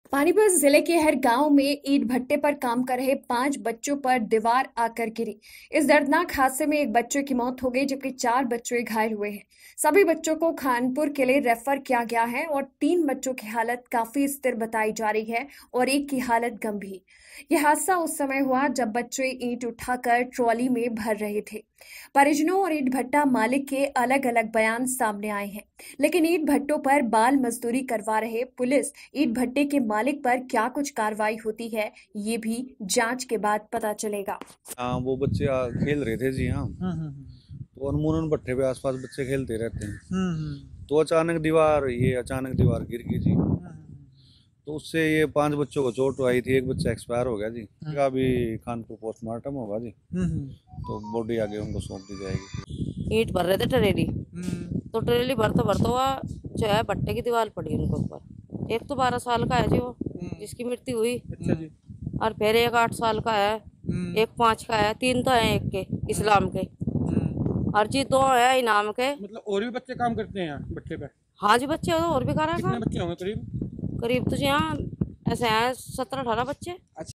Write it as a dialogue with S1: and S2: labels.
S1: पानीपत जिले के हर गांव में ईंट भट्टे पर काम कर रहे 5 बच्चों पर दीवार आकर गिरी। इस दर्दनाक हादसे में एक बच्चे की मौत हो गई जबकि 4 बच्चे घायल हुए हैं। सभी बच्चों को खानपुर के लिए रेफर किया गया है और 3 बच्चों की हालत काफी स्थिर बताई जा रही है और एक की हालत गंभीर। यह हादसा उस समय हुआ जब बच्चे ईंट उठाकर ट्रॉली में भर रहे थे। परिजनों और ईंट भट्टा मालिक के अलग अलग बयान सामने आए हैं, लेकिन ईंट भट्टों पर बाल मजदूरी करवा रहे पुलिस ईंट भट्टे के मालिक पर क्या कुछ कार्रवाई होती है, ये भी जांच के बाद पता चलेगा।
S2: हाँ, वो बच्चे खेल रहे थे जी। हाँ,
S3: हम्म।
S2: तो अनमोनन भट्टे पे आसपास बच्चे खेलते रहते हैं।
S3: हम्म।
S2: तो अचानक दीवार गिर गई जी। तो उससे ये 5 बच्चों को चोट आई थी। एक बच्चा एक्सपायर हो गया जी। का अभी कानपुर पोस्टमार्टम होगा जी। तो बॉडी आगे उनको सौंप दी जाएगी।
S4: ईंट भर रहे थे ट्रेली। तो ट्रेली भरता हुआ जो है भट्टे की दीवार पड़ी उनके ऊपर। एक तो 12 साल का है जी वो जिसकी मृत्यु हुई।
S3: अच्छा जी।
S4: और फिर एक 8 साल का है, एक 5 का है, 3 तो है एक के इस्लाम के। और जी 2 है इनाम के।
S3: मतलब और भी बच्चे काम करते हैं यहाँ भट्टे पे?
S4: हाँ जी, बच्चे और भी कर रहे हैं
S3: कितने
S4: काम।
S3: बच्चे होंगे करीब?
S4: करीब तो जी हाँ ऐसे हैं 17-18 बच्चे।